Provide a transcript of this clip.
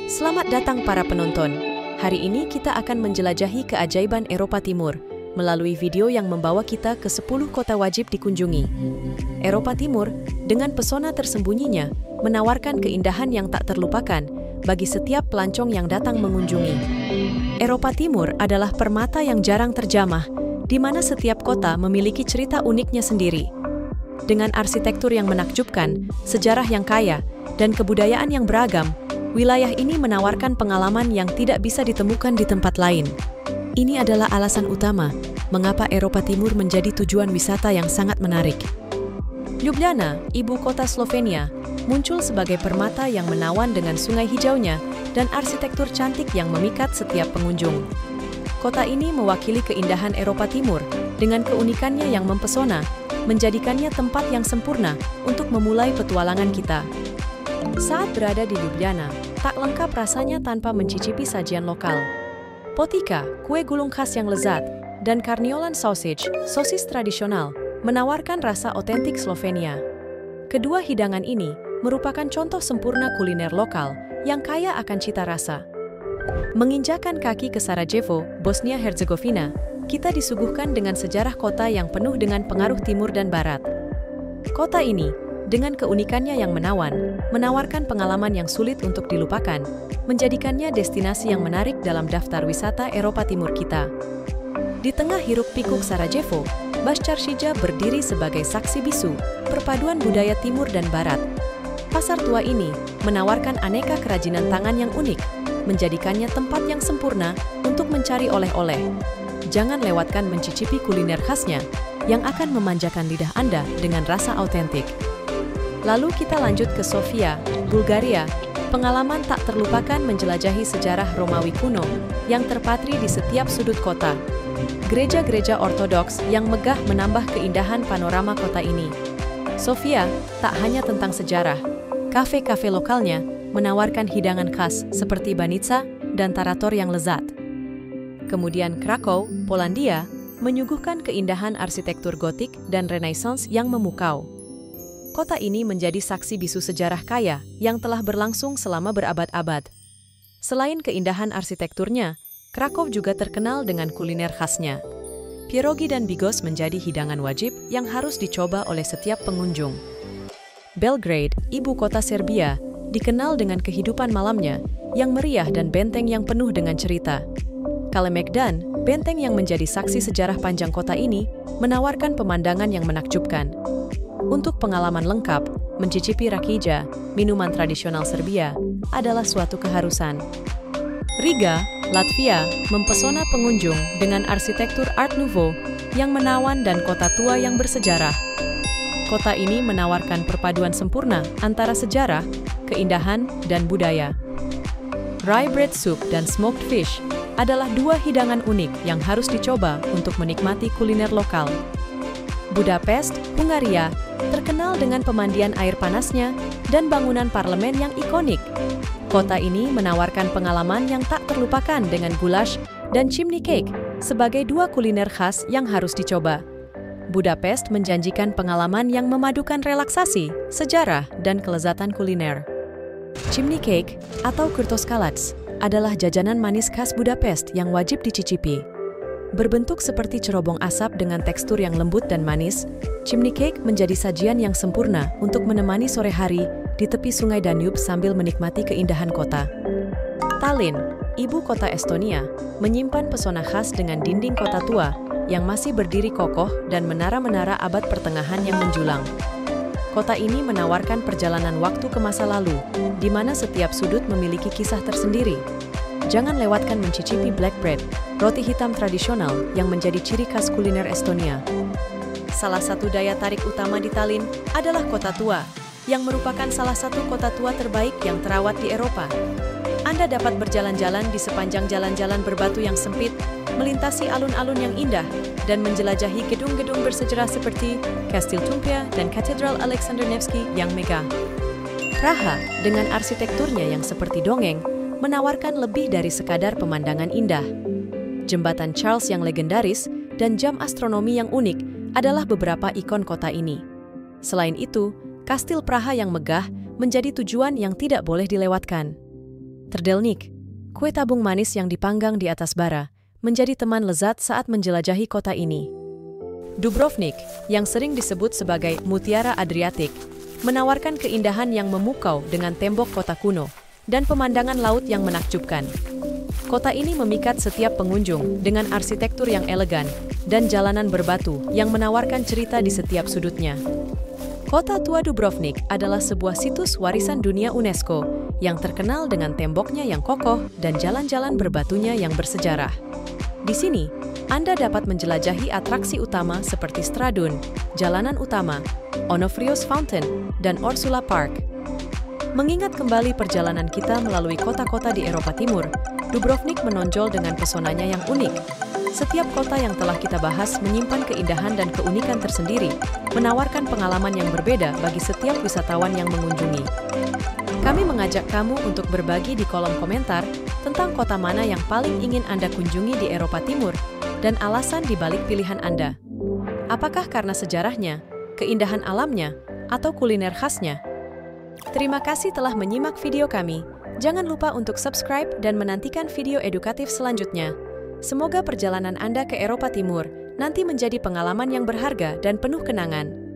Selamat datang para penonton. Hari ini kita akan menjelajahi keajaiban Eropa Timur melalui video yang membawa kita ke 10 kota wajib dikunjungi. Eropa Timur, dengan pesona tersembunyinya, menawarkan keindahan yang tak terlupakan bagi setiap pelancong yang datang mengunjungi. Eropa Timur adalah permata yang jarang terjamah, di mana setiap kota memiliki cerita uniknya sendiri. Dengan arsitektur yang menakjubkan, sejarah yang kaya, dan kebudayaan yang beragam, wilayah ini menawarkan pengalaman yang tidak bisa ditemukan di tempat lain. Ini adalah alasan utama mengapa Eropa Timur menjadi tujuan wisata yang sangat menarik. Ljubljana, ibu kota Slovenia, muncul sebagai permata yang menawan dengan sungai hijaunya dan arsitektur cantik yang memikat setiap pengunjung. Kota ini mewakili keindahan Eropa Timur dengan keunikannya yang mempesona, menjadikannya tempat yang sempurna untuk memulai petualangan kita. Saat berada di Ljubljana, tak lengkap rasanya tanpa mencicipi sajian lokal. Potica, kue gulung khas yang lezat, dan Carniolan sausage, sosis tradisional, menawarkan rasa otentik Slovenia. Kedua hidangan ini merupakan contoh sempurna kuliner lokal yang kaya akan cita rasa. Menginjakan kaki ke Sarajevo, Bosnia-Herzegovina, kita disuguhkan dengan sejarah kota yang penuh dengan pengaruh timur dan barat. Kota ini, dengan keunikannya yang menawarkan pengalaman yang sulit untuk dilupakan, menjadikannya destinasi yang menarik dalam daftar wisata Eropa Timur kita. Di tengah hiruk-pikuk Sarajevo, Bascar Shija berdiri sebagai saksi bisu, perpaduan budaya timur dan barat. Pasar tua ini menawarkan aneka kerajinan tangan yang unik, menjadikannya tempat yang sempurna untuk mencari oleh-oleh. Jangan lewatkan mencicipi kuliner khasnya yang akan memanjakan lidah Anda dengan rasa autentik. Lalu kita lanjut ke Sofia, Bulgaria. Pengalaman tak terlupakan menjelajahi sejarah Romawi kuno yang terpatri di setiap sudut kota. Gereja-gereja ortodoks yang megah menambah keindahan panorama kota ini. Sofia tak hanya tentang sejarah. Kafe-kafe lokalnya menawarkan hidangan khas seperti banitsa dan tarator yang lezat. Kemudian Krakow, Polandia, menyuguhkan keindahan arsitektur gotik dan Renaissance yang memukau. Kota ini menjadi saksi bisu sejarah kaya yang telah berlangsung selama berabad-abad. Selain keindahan arsitekturnya, Krakow juga terkenal dengan kuliner khasnya. Pierogi dan bigos menjadi hidangan wajib yang harus dicoba oleh setiap pengunjung. Belgrade, ibu kota Serbia, dikenal dengan kehidupan malamnya yang meriah dan benteng yang penuh dengan cerita. Kalemegdan, benteng yang menjadi saksi sejarah panjang kota ini, menawarkan pemandangan yang menakjubkan. Untuk pengalaman lengkap, mencicipi rakija, minuman tradisional Serbia, adalah suatu keharusan. Riga, Latvia, mempesona pengunjung dengan arsitektur Art Nouveau yang menawan dan kota tua yang bersejarah. Kota ini menawarkan perpaduan sempurna antara sejarah, keindahan, dan budaya. Rye bread soup dan smoked fish adalah dua hidangan unik yang harus dicoba untuk menikmati kuliner lokal. Budapest, Hungaria, terkenal dengan pemandian air panasnya dan bangunan parlemen yang ikonik. Kota ini menawarkan pengalaman yang tak terlupakan dengan goulash dan chimney cake sebagai dua kuliner khas yang harus dicoba. Budapest menjanjikan pengalaman yang memadukan relaksasi, sejarah, dan kelezatan kuliner. Chimney cake atau kurtoskalac adalah jajanan manis khas Budapest yang wajib dicicipi. Berbentuk seperti cerobong asap dengan tekstur yang lembut dan manis, chimney cake menjadi sajian yang sempurna untuk menemani sore hari di tepi sungai Danube sambil menikmati keindahan kota. Tallinn, ibu kota Estonia, menyimpan pesona khas dengan dinding kota tua yang masih berdiri kokoh dan menara-menara abad pertengahan yang menjulang. Kota ini menawarkan perjalanan waktu ke masa lalu, di mana setiap sudut memiliki kisah tersendiri. Jangan lewatkan mencicipi black bread, roti hitam tradisional yang menjadi ciri khas kuliner Estonia. Salah satu daya tarik utama di Tallinn adalah kota tua, yang merupakan salah satu kota tua terbaik yang terawat di Eropa. Anda dapat berjalan-jalan di sepanjang jalan-jalan berbatu yang sempit, melintasi alun-alun yang indah, dan menjelajahi gedung-gedung bersejarah seperti Kastil Tumpia dan Katedral Alexander Nevsky yang megah. Praha, dengan arsitekturnya yang seperti dongeng, menawarkan lebih dari sekadar pemandangan indah. Jembatan Charles yang legendaris dan jam astronomi yang unik adalah beberapa ikon kota ini. Selain itu, Kastil Praha yang megah menjadi tujuan yang tidak boleh dilewatkan. Trdelník, kue tabung manis yang dipanggang di atas bara, menjadi teman lezat saat menjelajahi kota ini. Dubrovnik, yang sering disebut sebagai Mutiara Adriatik, menawarkan keindahan yang memukau dengan tembok kota kuno dan pemandangan laut yang menakjubkan. Kota ini memikat setiap pengunjung dengan arsitektur yang elegan dan jalanan berbatu yang menawarkan cerita di setiap sudutnya. Kota tua Dubrovnik adalah sebuah situs warisan dunia UNESCO yang terkenal dengan temboknya yang kokoh dan jalan-jalan berbatunya yang bersejarah. Di sini, Anda dapat menjelajahi atraksi utama seperti Stradun, Jalanan Utama, Onofrios Fountain, dan Ursula Park. Mengingat kembali perjalanan kita melalui kota-kota di Eropa Timur, Dubrovnik menonjol dengan pesonanya yang unik. Setiap kota yang telah kita bahas menyimpan keindahan dan keunikan tersendiri, menawarkan pengalaman yang berbeda bagi setiap wisatawan yang mengunjungi. Kami mengajak kamu untuk berbagi di kolom komentar tentang kota mana yang paling ingin Anda kunjungi di Eropa Timur dan alasan di balik pilihan Anda. Apakah karena sejarahnya, keindahan alamnya, atau kuliner khasnya? Terima kasih telah menyimak video kami. Jangan lupa untuk subscribe dan menantikan video edukatif selanjutnya. Semoga perjalanan Anda ke Eropa Timur nanti menjadi pengalaman yang berharga dan penuh kenangan.